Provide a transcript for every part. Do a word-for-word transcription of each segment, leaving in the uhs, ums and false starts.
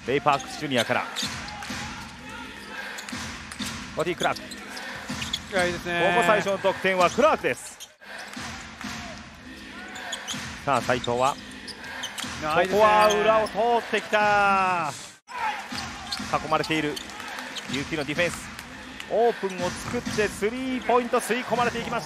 レイ・パークスジュニアからボディ・クラーク。 いや、いいですね。 ここ最初の得点はクラークです。さあ斉藤はここは裏を通ってきた。囲まれている琉球のディフェンス。オープンを作ってスリーポイント吸い込まれていきました。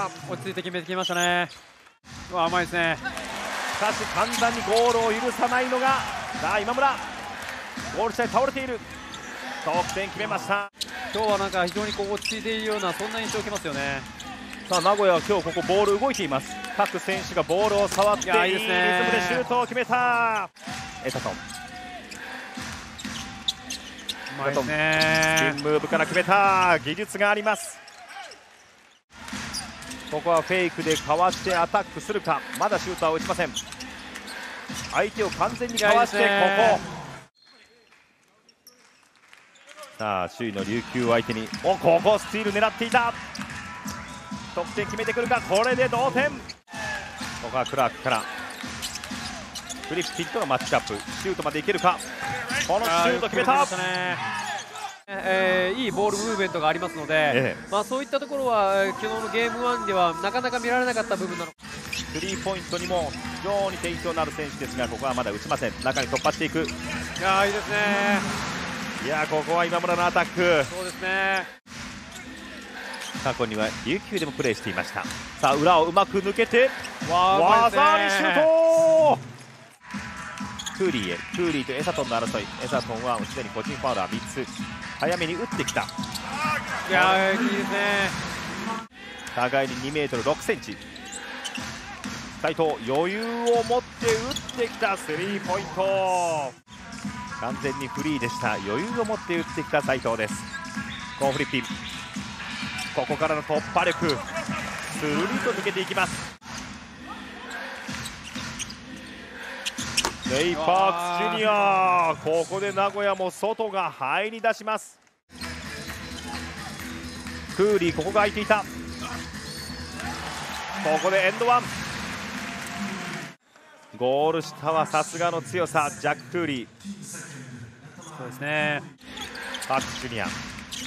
落ち着いて決めてきましたね。うわ、甘いですね。 しかし簡単にゴールを許さないのがさあ今村。ゴール下で倒れている。得点決めました。 今日はなんか非常にこう落ち着いているような、そんな印象を受けますよね。 さあ名古屋は今日ここボール動いています。各選手がボールを触っていいリズムでシュートを決めた。エタトン、 うまいですね。 スピンムーブから決めた。技術があります。ここはフェイクでかわしてアタックするか。まだシュートは打ちません。相手を完全にかわしてここ。さあ首位の琉球相手におここスティール狙っていた。得点決めてくるか。これで同点。ここはクラークからフリッピンとのマッチアップ。シュートまでいけるか。このシュート決めた。 えー、いいボールムーブメントがありますので、ええ、まあそういったところは、えー、昨日のゲームワンではなかなか見られなかった部分なの。 スリーポイントにも非常に定評のある選手ですが、ここはまだ打ちません。中に突破していく。 いやー、いいですね。 いやー、ここは今村のアタック。 そうですね。 過去には琉球でもプレーしていました。さあ裏をうまく抜けて技ありシュート。クーリーへ。クーリーとエサトンの争い。エサトンはすでに個人ファウルはみっつ。早めに打ってきた。 いやー、いいですね。 互いににメートルろくセンチ。斉藤余裕を持って打ってきたスリーポイント。完全にフリーでした。余裕を持って打ってきた斉藤です。コーンフリッピン。ここからの突破力。スルリと抜けていきます。レイ・パークスジュニア。ここで名古屋も外が入り出します。クーリーここが空いていた。ここでエンドワン。ゴール下はさすがの強さ。ジャック・クーリー。 そうですね。 パークスジュニア。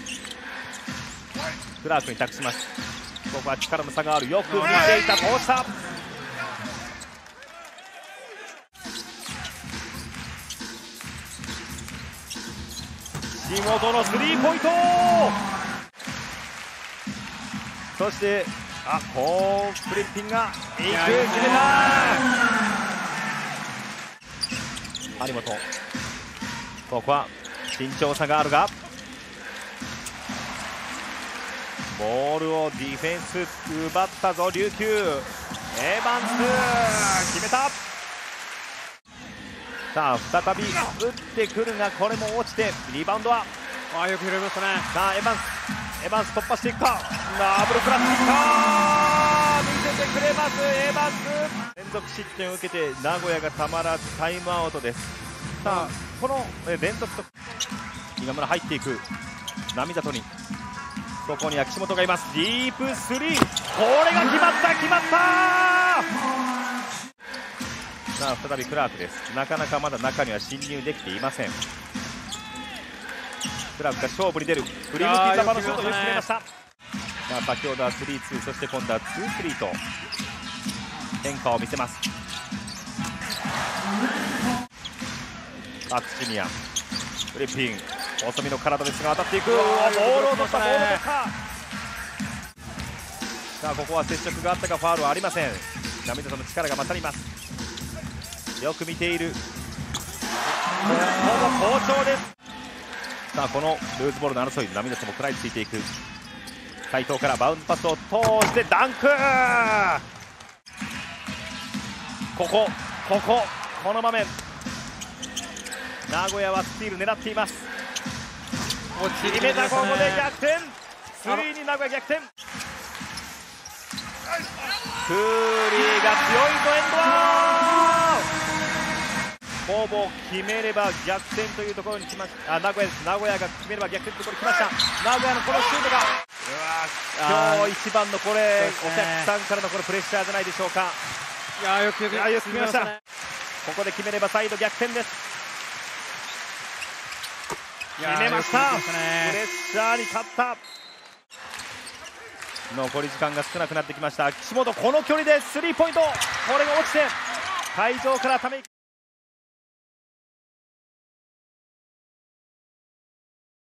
クラークに託します。ここは力の差がある。よく見ていた。通した。地元のスリーポイント。そしてあコーンフリッピンがいく。決めた。張本。ここは身長差があるがボールをディフェンス奪ったぞ琉球。エヴァンス決めた。さあ再び打ってくるがこれも落ちてリバウンドはあよく拾いましたね。 さあエヴァンスエヴァンス突破していくか。ダブルクラッチか見せてくれます。エヴァンス連続失点を受けて名古屋がたまらずタイムアウトです。さあこの連続と今村入っていく。並里にここには岸本がいます。ディープスリー。これが決まった決まった。さあ再びクラークです。なかなかまだ中には侵入できていません。クラークが勝負に出る。振り向きざまのシュートをよく決めました。さあ先ほどはスリーツー、そして今度はツースリーと変化を見せます。パークスジュニア。フリッピン細身の体ですが当たっていく。ボールを取った。ボールを取った。さあここは接触があったかファウルはありません。波里の力が勝ります。よく見ている。ここも好調です。さあこのルーズボールの争い。波里も食らいついていく。斉藤からバウンドパスを通してダンク。こここここの場面名古屋はスティール狙っています。決めた。ここで逆転。スリーに名古屋逆転。クーリーが強いとエンドワン。ほぼ決めれば逆転というところに来ました。あ名古屋です。名古屋が決めれば逆転というところに来ました。名古屋のこのシュートがうわ今日一番のこれ、ね、お客さんからのこれプレッシャーじゃないでしょうか。 いやよくよくよく決めました。ここで決めれば再度逆転です。 決めました。 ね、 プレッシャーに勝った。残り時間が少なくなってきました。岸本、この距離でスリーポイント、これが落ちて会場からため息。